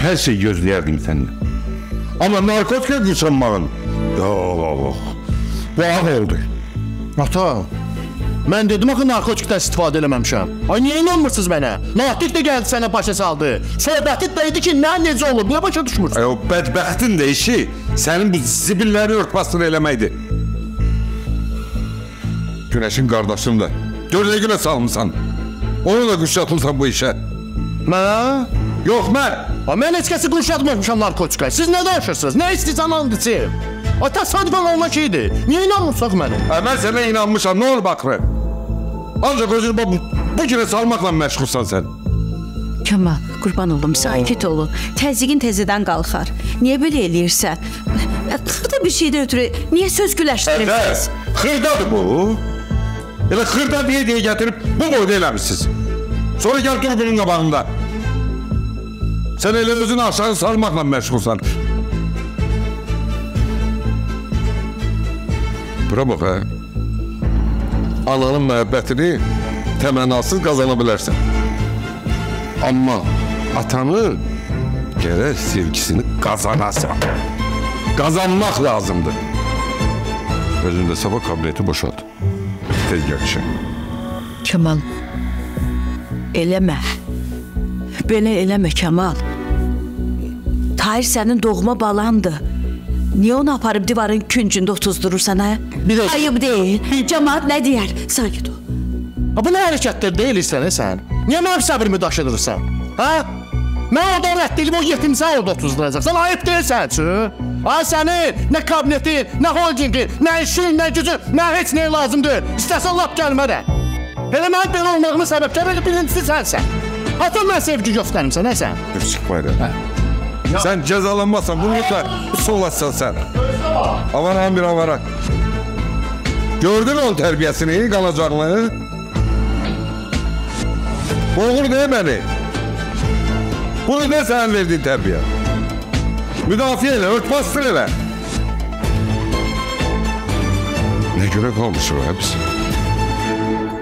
her şeyi gözləyərdim səndən. Amma narkotika qırsanmağın, yox, bu ağ oldu. Ata, mən dedim axı narkotikdən istifadə eləməmişəm. Ay, niyə inanmırsınız mənə? Natiq də gəldi sənə başa saldı. Söhbəti deydi ki, necə olub, niyə başa düşmürsün? O bədbəxtin də işi sənin bu zibilləri örtbasını eləməkdir. Günəşin qardaşın da. Gör nə günə salmışsan. Onu da quşatılsan bu işə. Mən? Yox, mən. Mən heç kəsi quşatmamışam narkotikaya. Siz nə danışırsınız? Nə istəyirsən andıcı? O təsadüfən olma şeydir. Niyə inanmırsaq mənə? Mən sənə inanmışam, nə olur baxırı? Ancaq özünü bu günə salmaqla məşğulsan sən. Kemal, qurban olum, sakit olun. Təzyiqin təzədən qalxar. Niyə belə eləyirsən? Xırda bir şeydə ötürü, niyə söz güləşdirirsiniz? Xırdadır bu. Elə xırda deyə gətirib bu boyda eləmişsiniz. Sonra gəl dur bunun qabağında. Sən elə özünü aşağı salmaqla məşğulsan. Bura bax, hə? Ananın məhəbbətini təmənnasız qazana bilərsən. Amma atanın gərək sevgisini qazanasan. Qazanmaq lazımdır. Özündə sabah kabineti boşalt. Tez gəlişə. Kemal, eləmə. Belə eləmə Kemal. Tahir sənin doğma balandır. Niyə onu aparıb divarın küncündə otuzdurursan, hə? Ayıb deyil. Cəmaat nə deyər? Sakit ol. Bu nə hərəkətlər deyilsən, sən? Niyə mənim səbrimi daşıdırırsan? Hə? Mən orada rədd edib o yetimsə orada otuzduracaqsan. Ayıb deyilsən üçün. Ay sənin nə kabinetin, nə holdingin, nə işin, nə gücün, nə heç nəyə lazımdır. İstəsən lap gəlmə də. Elə mənim belə olmağımın səbəbləri birincisi sənsən. Hatta mən sevgi göstərimsən, nə sən? Çıxmayır, hə? Sən cəzalanmazsan, bunu lütfen solasın sən. Avaran bir avarak. Gördün onun tərbiyəsini, qalacaqlığı? Boğur deyil məni. Bunu ne sen verdin terbiye? Müdafiə elə, örtbastır elə. Ne göre kalmışım hepsi?